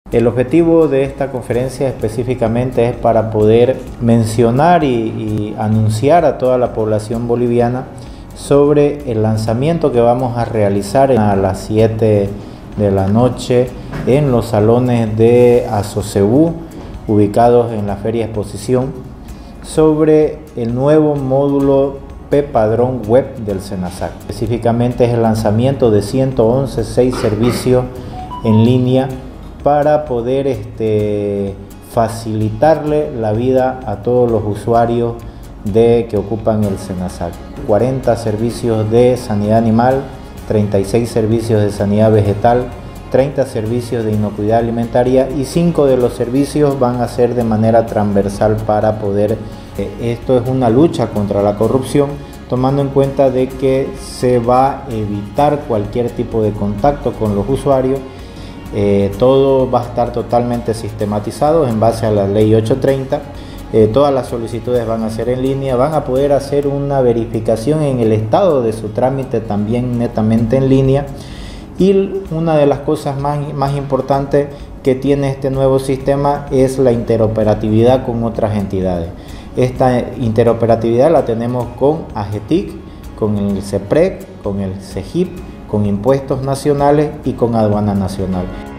El objetivo de esta conferencia específicamente es para poder mencionar y anunciar a toda la población boliviana sobre el lanzamiento que vamos a realizar a las 7 de la noche en los salones de Asocebú, ubicados en la Feria Exposición, sobre el nuevo módulo P-Padrón Web del SENASAC. Específicamente es el lanzamiento de 111 servicios en línea para poder facilitarle la vida a todos los usuarios que ocupan el SENASAC. 40 servicios de sanidad animal, 36 servicios de sanidad vegetal, 30 servicios de inocuidad alimentaria y 5 de los servicios van a ser de manera transversal para poder... Esto es una lucha contra la corrupción, tomando en cuenta de que se va a evitar cualquier tipo de contacto con los usuarios. Todo va a estar totalmente sistematizado en base a la ley 830. Todas las solicitudes van a ser en línea, van a poder hacer una verificación en el estado de su trámite también netamente en línea. Y una de las cosas más importantes que tiene este nuevo sistema es la interoperatividad con otras entidades. Esta interoperatividad la tenemos con AGETIC, con el CEPREC, con el CEGIP, con impuestos nacionales y con aduana nacional.